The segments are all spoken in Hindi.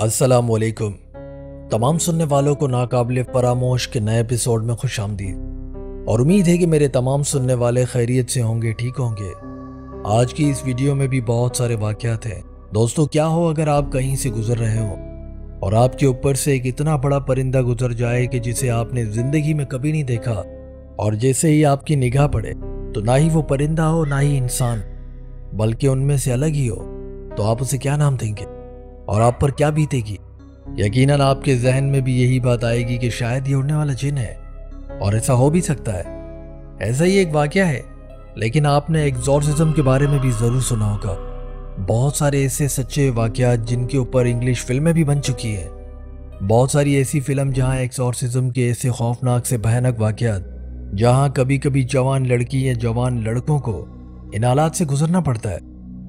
अस्सलामुअलैकुम। तमाम सुनने वालों को नाकाबिले फरामोश के नए एपिसोड में खुश आमदीद और उम्मीद है कि मेरे तमाम सुनने वाले खैरियत से होंगे, ठीक होंगे। आज की इस वीडियो में भी बहुत सारे वाक़यात हैं। दोस्तों, क्या हो अगर आप कहीं से गुजर रहे हो और आपके ऊपर से एक इतना बड़ा परिंदा गुजर जाए कि जिसे आपने ज़िंदगी में कभी नहीं देखा, और जैसे ही आपकी निगाह पड़े तो ना ही वो परिंदा हो ना ही इंसान, बल्कि उनमें से अलग ही हो, तो आप उसे क्या नाम देंगे और आप पर क्या बीतेगी? यकीनन आपके जहन में भी यही बात आएगी कि शायद ये उड़ने वाला जिन है, और ऐसा हो भी सकता है। ऐसा ही एक वाकया है, लेकिन आपने एग्जॉर्सिज्म के बारे में भी ज़रूर सुना होगा। बहुत सारे ऐसे सच्चे वाकयात जिनके ऊपर इंग्लिश फिल्में भी बन चुकी हैं। बहुत सारी ऐसी फिल्म जहां एग्जॉर्सिज्म के ऐसे खौफनाक से भयानक वाकयात, जहां कभी कभी जवान लड़की या जवान लड़कों को इन हालात से गुजरना पड़ता है।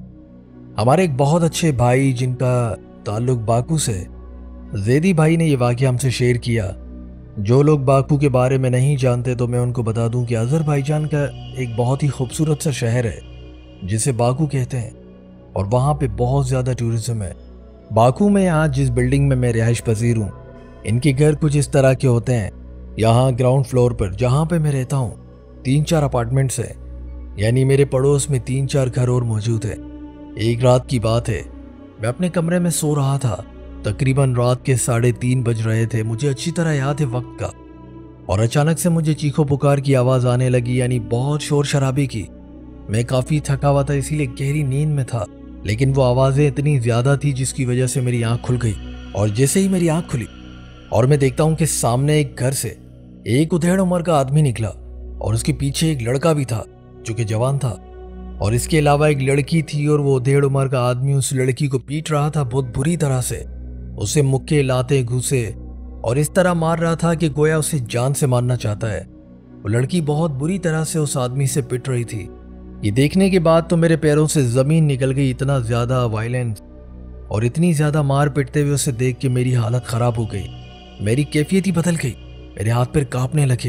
हमारे एक बहुत अच्छे भाई जिनका ताल्लुक बाकू से, जैदी भाई ने यह वाकया हमसे शेयर किया। जो लोग बाकू के बारे में नहीं जानते तो मैं उनको बता दूं कि अज़रबैजान का एक बहुत ही खूबसूरत सा शहर है जिसे बाकू कहते हैं, और वहाँ पे बहुत ज़्यादा टूरिज्म है। बाकू में आज जिस बिल्डिंग में मैं रिहाइश पजीर हूँ, इनके घर कुछ इस तरह के होते हैं। यहाँ ग्राउंड फ्लोर पर जहाँ पे मैं रहता हूँ 3-4 अपार्टमेंट्स हैं, यानी मेरे पड़ोस में 3-4 घर और मौजूद है। एक रात की बात है, मैं अपने कमरे में सो रहा था। तकरीबन रात के 3:30 बज रहे थे, मुझे अच्छी तरह याद है वक्त का। और अचानक से मुझे चीखों पुकार की आवाज़ आने लगी, यानी बहुत शोर शराबे की। मैं काफ़ी थका हुआ था, इसीलिए गहरी नींद में था, लेकिन वो आवाज़ें इतनी ज़्यादा थी जिसकी वजह से मेरी आँख खुल गई। और जैसे ही मेरी आँख खुली और मैं देखता हूँ कि सामने एक घर से एक उधेड़ उम्र का आदमी निकला, और उसके पीछे एक लड़का भी था जो कि जवान था, और इसके अलावा एक लड़की थी। और वो 1.5 उम्र का आदमी उस लड़की को पीट रहा था बहुत बुरी तरह से, उसे मुक्के लाते घूसे और इस तरह मार रहा था कि गोया उसे जान से मारना चाहता है। वो लड़की बहुत बुरी तरह से उस आदमी से पिट रही थी। ये देखने के बाद तो मेरे पैरों से ज़मीन निकल गई। इतना ज़्यादा वायलेंस और इतनी ज़्यादा मार पिटते हुए उसे देख के मेरी हालत ख़राब हो गई। मेरी कैफियत ही बदल गई, मेरे हाथ पैर काँपने लगे।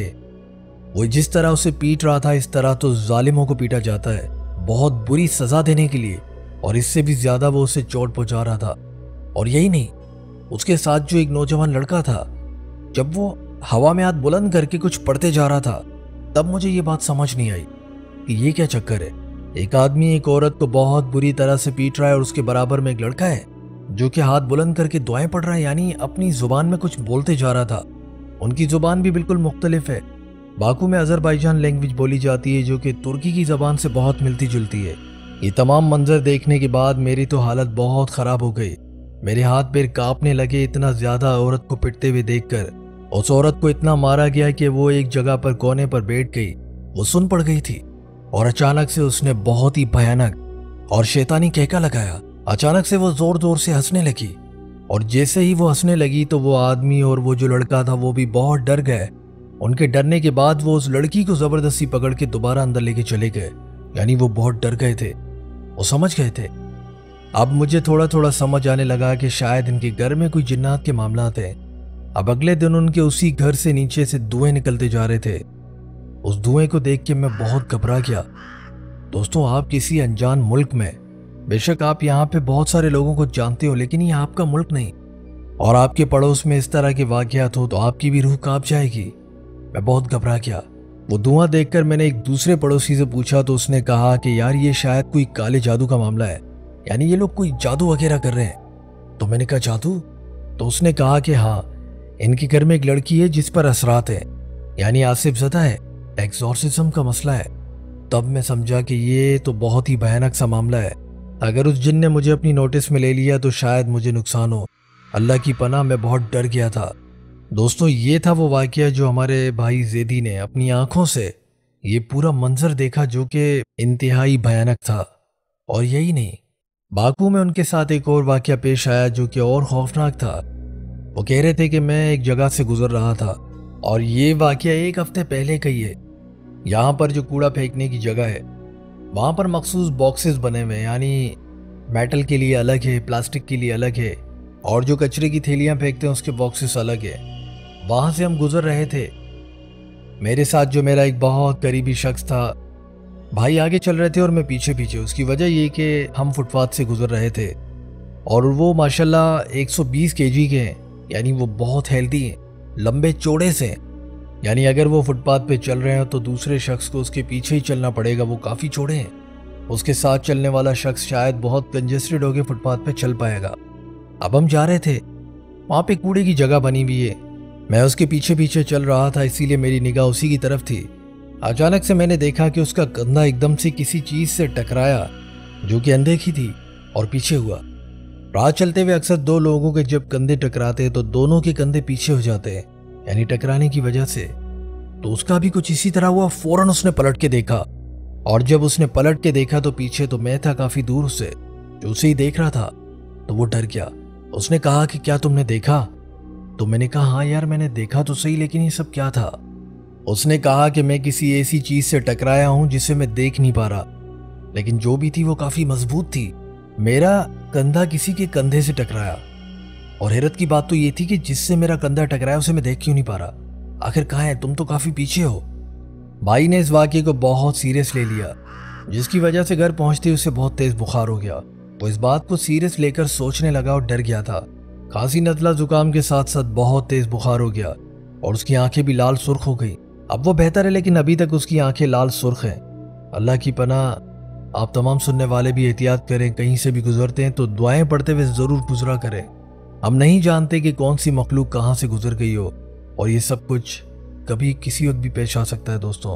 वो जिस तरह उसे पीट रहा था, इस तरह तो जालिमों को पीटा जाता है, बहुत बुरी सजा देने के लिए, और इससे भी ज्यादा वो उसे चोट पहुंचा रहा था। और यही नहीं, उसके साथ जो एक नौजवान लड़का था, जब वो हवा में हाथ बुलंद करके कुछ पढ़ते जा रहा था, तब मुझे ये बात समझ नहीं आई कि ये क्या चक्कर है। एक आदमी एक औरत को बहुत बुरी तरह से पीट रहा है और उसके बराबर में एक लड़का है जो कि हाथ बुलंद करके दुआएं पढ़ रहा है, यानी अपनी जुबान में कुछ बोलते जा रहा था। उनकी जुबान भी बिल्कुल मुख्तलिफ है। बाकू में अज़रबैजान लैंग्वेज बोली जाती है जो कि तुर्की की ज़बान से बहुत मिलती जुलती है। ये तमाम मंजर देखने के बाद मेरी तो हालत बहुत ख़राब हो गई। मेरे हाथ पैर कांपने लगे, इतना ज़्यादा औरत को पिटते हुए देखकर। उस औरत को इतना मारा गया कि वो एक जगह पर कोने पर बैठ गई, वो सुन पड़ गई थी, और अचानक से उसने बहुत ही भयानक और शैतानी कहका लगाया। अचानक से वो ज़ोर ज़ोर से हंसने लगी, और जैसे ही वो हंसने लगी तो वो आदमी और वो जो लड़का था वो भी बहुत डर गए। उनके डरने के बाद वो उस लड़की को जबरदस्ती पकड़ के दोबारा अंदर लेके चले गए, यानी वो बहुत डर गए थे, वो समझ गए थे। अब मुझे थोड़ा थोड़ा समझ आने लगा कि शायद इनके घर में कोई जिन्नात के मामलात हैं। अब अगले दिन उनके उसी घर से नीचे से धुएं निकलते जा रहे थे। उस धुएं को देख के मैं बहुत घबरा गया। दोस्तों, आप किसी अनजान मुल्क में, बेशक आप यहाँ पे बहुत सारे लोगों को जानते हो, लेकिन ये आपका मुल्क नहीं, और आपके पड़ोस में इस तरह के वाकयात हो तो आपकी भी रूह कांप जाएगी। मैं बहुत घबरा गया। वो धुआं देखकर मैंने एक दूसरे पड़ोसी से पूछा तो उसने कहा कि यार ये शायद कोई काले जादू का मामला है, यानी ये लोग कोई जादू वगैरह कर रहे हैं। तो मैंने कहा जादू? तो उसने कहा कि हाँ, इनके घर में एक लड़की है जिस पर असरात है, यानी आसिफ ज़दा है, एग्जॉर्सिज्म का मसला है। तब मैं समझा कि ये तो बहुत ही भयानक सा मामला है। अगर उस जिन ने मुझे अपनी नोटिस में ले लिया तो शायद मुझे नुकसान हो। अल्लाह की पनाह, मैं बहुत डर गया था। दोस्तों, ये था वो वाकया जो हमारे भाई जैदी ने अपनी आंखों से ये पूरा मंजर देखा जो कि इंतहाई भयानक था। और यही नहीं, बाकू में उनके साथ एक और वाकया पेश आया जो कि और खौफनाक था। वो कह रहे थे कि मैं एक जगह से गुजर रहा था, और ये वाकया 1 हफ्ते पहले का ही है। यहाँ पर जो कूड़ा फेंकने की जगह है, वहाँ पर मखसूस बॉक्सेस बने हुए हैं, यानी मेटल के लिए अलग है, प्लास्टिक के लिए अलग है, और जो कचरे की थैलियाँ फेंकते हैं उसके बॉक्सेस अलग है। वहाँ से हम गुजर रहे थे। मेरे साथ जो मेरा एक बहुत करीबी शख्स था, भाई आगे चल रहे थे और मैं पीछे पीछे। उसकी वजह ये कि हम फुटपाथ से गुजर रहे थे और वो माशाल्लाह 120 केजी के हैं, यानी वो बहुत हेल्दी हैं, लंबे चौड़े से हैं। यानी अगर वो फुटपाथ पे चल रहे हैं तो दूसरे शख्स को उसके पीछे ही चलना पड़ेगा, वो काफ़ी चौड़े हैं। उसके साथ चलने वाला शख्स शायद बहुत कंजेस्टेड होकर फुटपाथ पे चल पाएगा। अब हम जा रहे थे, वहाँ पे कूड़े की जगह बनी हुई है। मैं उसके पीछे पीछे चल रहा था, इसीलिए मेरी निगाह उसी की तरफ थी। अचानक से मैंने देखा कि उसका कंधा एकदम से किसी चीज़ से टकराया जो कि अनदेखी थी और पीछे हुआ। राह चलते हुए अक्सर दो लोगों के जब कंधे टकराते हैं तो दोनों के कंधे पीछे हो जाते हैं, यानी टकराने की वजह से। तो उसका भी कुछ इसी तरह हुआ। फौरन उसने पलट के देखा, और जब उसने पलट के देखा तो पीछे तो मैं था काफी दूर उससे, जो उसे ही देख रहा था। तो वो डर गया। उसने कहा कि क्या तुमने देखा? तो मैंने कहा हाँ यार मैंने देखा तो सही, लेकिन ये सब क्या था? उसने कहा कि मैं किसी ऐसी चीज से टकराया हूं जिसे मैं देख नहीं पा रहा, लेकिन जो भी थी वो काफी मजबूत थी। मेरा कंधा किसी के कंधे से टकराया, और हैरत की बात तो ये थी कि जिससे मेरा कंधा टकराया उसे मैं देख क्यों नहीं पा रहा। आखिर कहाँ है? तुम तो काफी पीछे हो। भाई ने इस वाकये को बहुत सीरियस ले लिया, जिसकी वजह से घर पहुंचते उसे बहुत तेज बुखार हो गया। वो इस बात को सीरियस लेकर सोचने लगा और डर गया था। खांसी नजला जुकाम के साथ साथ बहुत तेज बुखार हो गया और उसकी आंखें भी लाल सुर्ख हो गई। अब वो बेहतर है, लेकिन अभी तक उसकी आंखें लाल सुर्ख हैं। अल्लाह की पनाह आप तमाम सुनने वाले भी एहतियात करें, कहीं से भी गुजरते हैं तो दुआएं पढ़ते हुए जरूर गुजरा करें। हम नहीं जानते कि कौन सी मखलूक कहाँ से गुजर गई हो, और ये सब कुछ कभी किसी वक्त भी पेश आ सकता है। दोस्तों,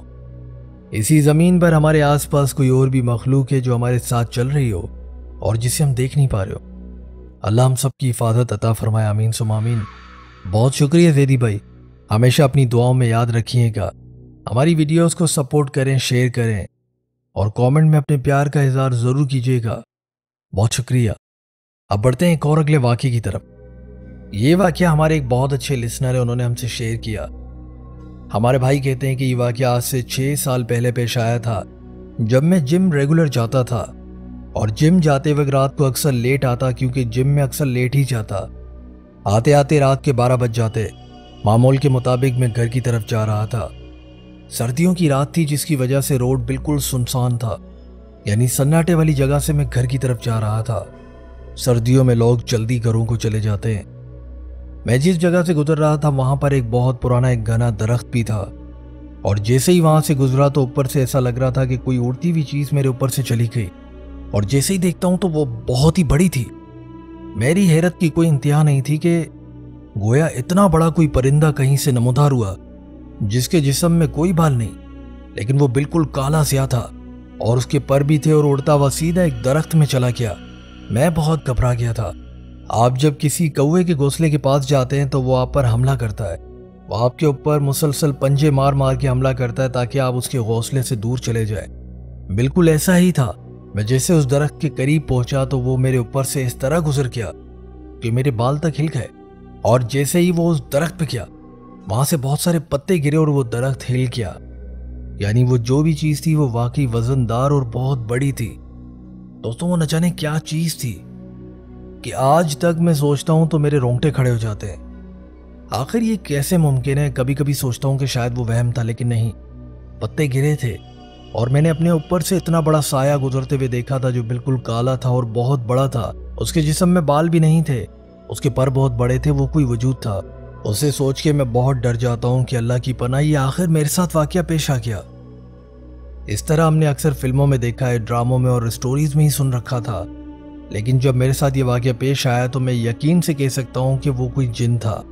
इसी ज़मीन पर हमारे आसपास कोई और भी मखलूक है जो हमारे साथ चल रही हो और जिसे हम देख नहीं पा रहे हो। अल्लाह हम सब की हिफाजत अता फरमाए, आमीन सुम आमीन। बहुत शुक्रिया जैदी भाई, हमेशा अपनी दुआओं में याद रखिएगा। हमारी वीडियोस को सपोर्ट करें, शेयर करें और कमेंट में अपने प्यार का इजहार ज़रूर कीजिएगा। बहुत शुक्रिया। अब बढ़ते हैं एक और अगले वाक़ये की तरफ। ये वाक़या हमारे एक बहुत अच्छे लिसनर है, उन्होंने हमसे शेयर किया। हमारे भाई कहते हैं कि ये वाक़या आज से 6 साल पहले पेश आया था, जब मैं जिम रेगुलर जाता था और जिम जाते वक्त रात को अक्सर लेट आता, क्योंकि जिम में अक्सर लेट ही जाता। आते आते रात के 12 बज जाते। मामूल के मुताबिक मैं घर की तरफ जा रहा था। सर्दियों की रात थी, जिसकी वजह से रोड बिल्कुल सुनसान था, यानी सन्नाटे वाली जगह से मैं घर की तरफ जा रहा था। सर्दियों में लोग जल्दी घरों को चले जाते हैं। मैं जिस जगह से गुजर रहा था वहां पर एक बहुत पुराना एक घना दरख्त भी था, और जैसे ही वहां से गुजरा तो ऊपर से ऐसा लग रहा था कि कोई उड़ती हुई चीज मेरे ऊपर से चली गई, और जैसे ही देखता हूं तो वो बहुत ही बड़ी थी। मेरी हैरत की कोई इंतहा नहीं थी कि गोया इतना बड़ा कोई परिंदा कहीं से नमूदार हुआ, जिसके जिस्म में कोई बाल नहीं, लेकिन वो बिल्कुल काला स्याह था और उसके पर भी थे, और उड़ता हुआ सीधा एक दरख्त में चला गया। मैं बहुत घबरा गया था। आप जब किसी कौवे के घोंसले के पास जाते हैं तो वो आप पर हमला करता है, वो आपके ऊपर मुसलसल पंजे मार मार के हमला करता है ताकि आप उसके घोंसले से दूर चले जाए। बिल्कुल ऐसा ही था। मैं जैसे उस दरख्त के करीब पहुंचा तो वो मेरे ऊपर से इस तरह गुजर गया कि मेरे बाल तक हिल गए, और जैसे ही वो उस दरख्त पे गया वहां से बहुत सारे पत्ते गिरे और वो दरख्त हिल गया। यानी वो जो भी चीज थी वो वाकई वजनदार और बहुत बड़ी थी। दोस्तों, वो न जाने क्या चीज थी कि आज तक मैं सोचता हूं तो मेरे रोंगटे खड़े हो जाते हैं। आखिर ये कैसे मुमकिन है? कभी कभी सोचता हूं कि शायद वो वहम था, लेकिन नहीं, पत्ते गिरे थे और मैंने अपने ऊपर से इतना बड़ा साया गुजरते हुए देखा था जो बिल्कुल काला था और बहुत बड़ा था। उसके जिस्म में बाल भी नहीं थे, उसके पर बहुत बड़े थे, वो कोई वजूद था। उसे सोच के मैं बहुत डर जाता हूं कि अल्लाह की पनाह, ये आखिर मेरे साथ वाकया पेश आ गया। इस तरह हमने अक्सर फिल्मों में देखा है, ड्रामों में और स्टोरीज में ही सुन रखा था, लेकिन जब मेरे साथ ये वाकया पेश आया तो मैं यकीन से कह सकता हूं कि वो कोई जिन था।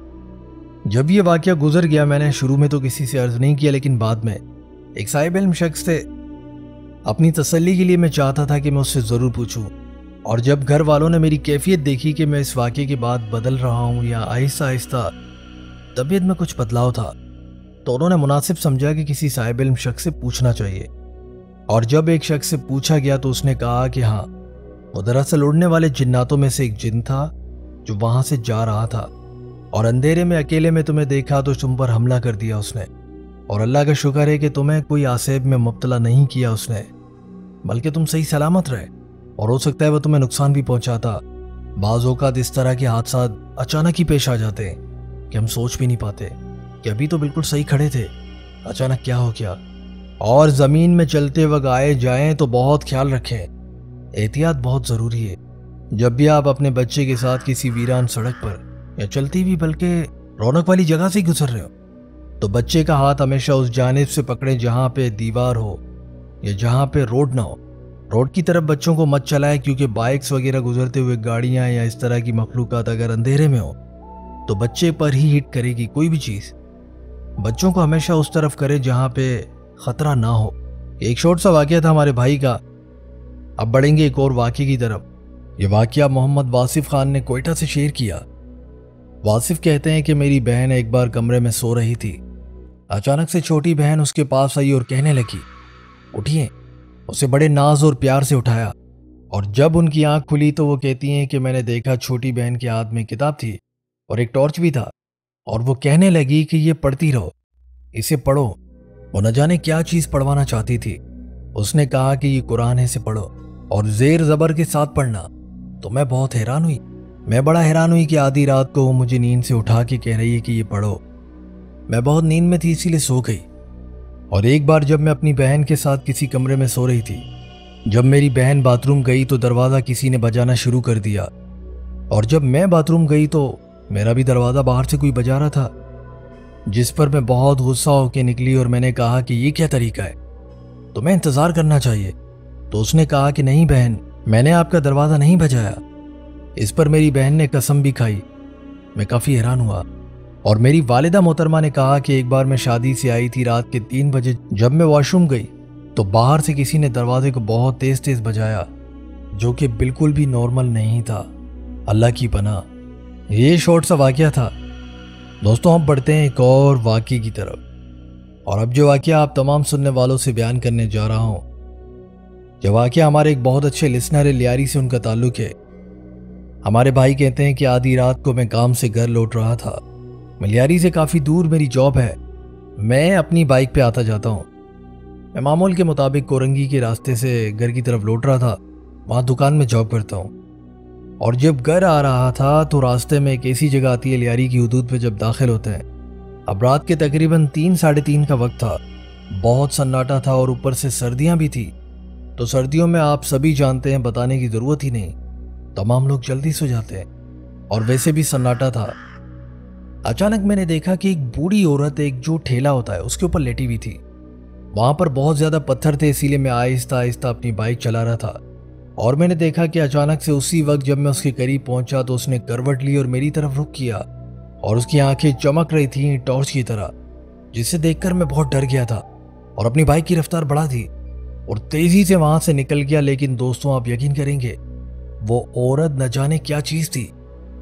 जब ये वाकया गुजर गया, मैंने शुरू में तो किसी से अर्ज नहीं किया, लेकिन बाद में एक साहिब इल्म शख्स थे। अपनी तसल्ली के लिए मैं चाहता था कि मैं उससे ज़रूर पूछूं, और जब घर वालों ने मेरी कैफियत देखी कि मैं इस वाकये के बाद बदल रहा हूं या आहिस्ता आहिस्ता तबीयत में कुछ बदलाव था, तो उन्होंने मुनासिब समझा कि किसी साहिब इल्म शख्स से पूछना चाहिए। और जब एक शख्स से पूछा गया तो उसने कहा कि हाँ, वो दरअसल उड़ने वाले जिन्नातों में से एक जिन था जो वहां से जा रहा था, और अंधेरे में अकेले में तुम्हें देखा तो तुम पर हमला कर दिया उसने। और अल्लाह का शुक्र है कि तुम्हें कोई आसेब में मुब्तला नहीं किया उसने, बल्कि तुम सही सलामत रहे, और हो सकता है वह तुम्हें नुकसान भी पहुंचाता। बाज़ औक़ात इस तरह के हादसा अचानक ही पेश आ जाते हैं कि हम सोच भी नहीं पाते कि अभी तो बिल्कुल सही खड़े थे, अचानक क्या हो गया। और ज़मीन में चलते वक्त आए जाएं तो बहुत ख्याल रखें, एहतियात बहुत ज़रूरी है। जब भी आप अपने बच्चे के साथ किसी वीरान सड़क पर या चलती हुई बल्कि रौनक वाली जगह से गुजर रहे हो, तो बच्चे का हाथ हमेशा उस जानिब से पकड़े जहां पे दीवार हो या जहां पे रोड ना हो। रोड की तरफ बच्चों को मत चलाए, क्योंकि बाइक्स वगैरह गुजरते हुए गाड़ियां या इस तरह की मखलूकात अगर अंधेरे में हो तो बच्चे पर ही हिट करेगी कोई भी चीज। बच्चों को हमेशा उस तरफ करे जहां पे खतरा ना हो। एक शॉर्ट सा वाकया था हमारे भाई का। अब बढ़ेंगे एक और वाकये की तरफ। ये वाकया मोहम्मद वासिफ खान ने कोयटा से शेयर किया। वासिफ कहते हैं कि मेरी बहन एक बार कमरे में सो रही थी। अचानक से छोटी बहन उसके पास आई और कहने लगी, उठिए। उसे बड़े नाज और प्यार से उठाया, और जब उनकी आंख खुली तो वो कहती हैं कि मैंने देखा छोटी बहन के हाथ में किताब थी और एक टॉर्च भी था, और वो कहने लगी कि ये पढ़ती रहो, इसे पढ़ो। वो न जाने क्या चीज पढ़वाना चाहती थी। उसने कहा कि ये कुरान है, इसे पढ़ो, और जेर जबर के साथ पढ़ना। तो मैं बहुत हैरान हुई। मैं बड़ा हैरान हुई कि आधी रात को वो मुझे नींद से उठा के कह रही है कि ये पढ़ो। मैं बहुत नींद में थी, इसीलिए सो गई। और एक बार जब मैं अपनी बहन के साथ किसी कमरे में सो रही थी, जब मेरी बहन बाथरूम गई तो दरवाज़ा किसी ने बजाना शुरू कर दिया, और जब मैं बाथरूम गई तो मेरा भी दरवाज़ा बाहर से कोई बजा रहा था, जिस पर मैं बहुत गुस्सा होकर निकली और मैंने कहा कि ये क्या तरीका है, तुम्हें इंतज़ार करना चाहिए। तो उसने कहा कि नहीं बहन, मैंने आपका दरवाज़ा नहीं बजाया। इस पर मेरी बहन ने कसम भी खाई। मैं काफ़ी हैरान हुआ। और मेरी वालिदा मोहतरमा ने कहा कि एक बार मैं शादी से आई थी रात के 3 बजे, जब मैं वॉशरूम गई तो बाहर से किसी ने दरवाजे को बहुत तेज तेज बजाया, जो कि बिल्कुल भी नॉर्मल नहीं था। अल्लाह की पनाह। ये शॉर्ट सा वाकया था। दोस्तों, हम बढ़ते हैं एक और वाकये की तरफ। और अब जो वाकया आप तमाम सुनने वालों से बयान करने जा रहा हूं, यह वाकया हमारे एक बहुत अच्छे लिसनर है, लियारी से उनका ताल्लुक है। हमारे भाई कहते हैं कि आधी रात को मैं काम से घर लौट रहा था। लियारी से काफ़ी दूर मेरी जॉब है। मैं अपनी बाइक पे आता जाता हूँ। मैं मामूल के मुताबिक कोरंगी के रास्ते से घर की तरफ लौट रहा था। वहाँ दुकान में जॉब करता हूँ। और जब घर आ रहा था तो रास्ते में एक ऐसी जगह आती है लियारी की हदूद पे जब दाखिल होते हैं। अब रात के तकरीबन 3 साढ़े 3 का वक्त था। बहुत सन्नाटा था और ऊपर से सर्दियाँ भी थी। तो सर्दियों में आप सभी जानते हैं, बताने की ज़रूरत ही नहीं, तमाम लोग जल्दी सो जाते हैं। और वैसे भी सन्नाटा था। अचानक मैंने देखा कि एक बूढ़ी औरत एक जो ठेला होता है उसके ऊपर लेटी हुई थी। वहां पर बहुत ज्यादा पत्थर थे, इसीलिए मैं आहिस्ता आहिस्ता अपनी बाइक चला रहा था। और मैंने देखा कि अचानक से उसी वक्त जब मैं उसके करीब पहुंचा तो उसने करवट ली और मेरी तरफ रुख किया, और उसकी आंखें चमक रही थी टॉर्च की तरह, जिसे देखकर मैं बहुत डर गया था और अपनी बाइक की रफ्तार बढ़ा दी और तेजी से वहां से निकल गया। लेकिन दोस्तों, आप यकीन करेंगे, वो औरत न जाने क्या चीज थी।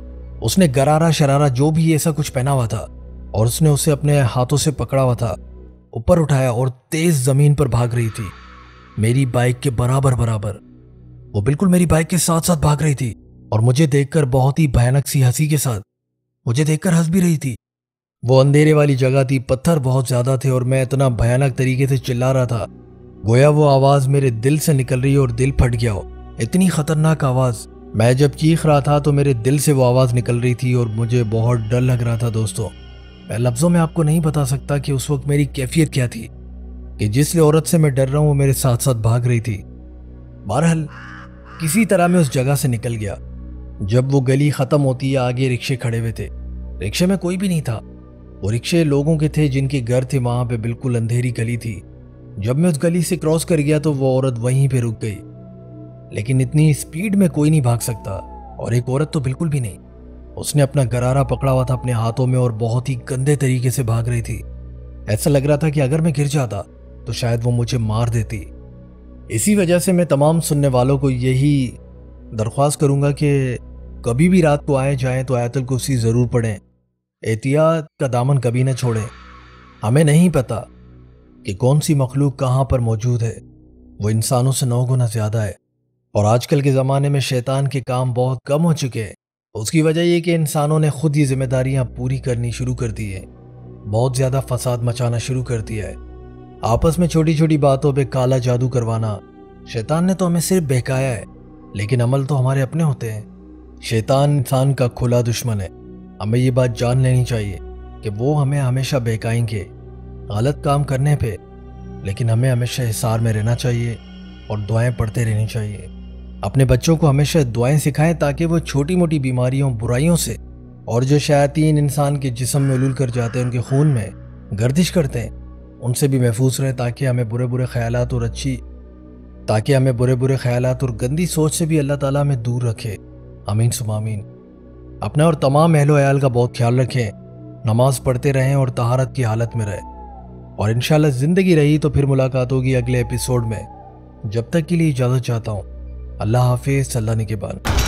उसने गरारा शरारा जो भी ऐसा कुछ पहना हुआ था, और उसने उसे अपने हाथों से पकड़ा हुआ था, ऊपर उठाया और तेज जमीन पर भाग रही थी, मेरी बाइक के बराबर बराबर। वो बिल्कुल मेरी बाइक के साथ साथ भाग रही थी और मुझे देखकर बहुत ही भयानक सी हंसी के साथ मुझे देखकर हंस भी रही थी। वो अंधेरे वाली जगह थी, पत्थर बहुत ज्यादा थे और मैं इतना भयानक तरीके से चिल्ला रहा था, गोया वो आवाज मेरे दिल से निकल रही और दिल फट गया हो। इतनी खतरनाक आवाज। मैं जब चीख रहा था तो मेरे दिल से वो आवाज़ निकल रही थी और मुझे बहुत डर लग रहा था। दोस्तों, मैं लफ्ज़ों में आपको नहीं बता सकता कि उस वक्त मेरी कैफियत क्या थी, कि जिस औरत से मैं डर रहा हूँ वो मेरे साथ साथ भाग रही थी। बहरहाल किसी तरह मैं उस जगह से निकल गया। जब वो गली ख़त्म होती है, आगे रिक्शे खड़े हुए थे। रिक्शे में कोई भी नहीं था। वो रिक्शे लोगों के थे जिनके घर थे, वहाँ पे बिल्कुल अंधेरी गली थी। जब मैं उस गली से क्रॉस कर गया तो वो औरत वहीं पे रुक गई। लेकिन इतनी स्पीड में कोई नहीं भाग सकता, और एक औरत तो बिल्कुल भी नहीं। उसने अपना गरारा पकड़ा हुआ था अपने हाथों में और बहुत ही गंदे तरीके से भाग रही थी। ऐसा लग रहा था कि अगर मैं गिर जाता तो शायद वो मुझे मार देती। इसी वजह से मैं तमाम सुनने वालों को यही दरख्वास्त करूंगा कि कभी भी रात को आए जाएं तो आयतुल कुर्सी ज़रूर पढ़ें। एहतियात का दामन कभी न छोड़ें। हमें नहीं पता कि कौन सी मखलूक कहाँ पर मौजूद है। वो इंसानों से 9 गुना ज़्यादा है। और आजकल के ज़माने में शैतान के काम बहुत कम हो चुके हैं। उसकी वजह ये कि इंसानों ने खुद ये जिम्मेदारियां पूरी करनी शुरू कर दी है। बहुत ज़्यादा फसाद मचाना शुरू कर दिया है। आपस में छोटी छोटी बातों पे काला जादू करवाना। शैतान ने तो हमें सिर्फ बहकाया है, लेकिन अमल तो हमारे अपने होते हैं। शैतान इंसान का खुला दुश्मन है। हमें ये बात जान लेनी चाहिए कि वो हमें हमेशा बहकाएंगे गलत काम करने पे, लेकिन हमें हमेशा हिसार में रहना चाहिए और दुआएं पढ़ते रहनी चाहिए। अपने बच्चों को हमेशा दुआएं सिखाएं ताकि वो छोटी मोटी बीमारियों बुराइयों से और जो शयातीन इंसान के जिस्म में उलूल कर जाते हैं, उनके खून में गर्दिश करते हैं, उनसे भी महफूज रहें ताकि हमें बुरे बुरे ख्यालात और गंदी सोच से भी अल्लाह ताला हमें दूर रखे। आमीन सुम्मा आमीन। अपना और तमाम अहलो अयाल का बहुत ख्याल रखें, नमाज पढ़ते रहें और तहारत की हालत में रहें। और इंशाल्लाह ज़िंदगी रही तो फिर मुलाकात होगी अगले एपिसोड में। जब तक के लिए इजाज़त चाहता हूँ। अल्लाह हाफिज़। अल्लाह निगहबान।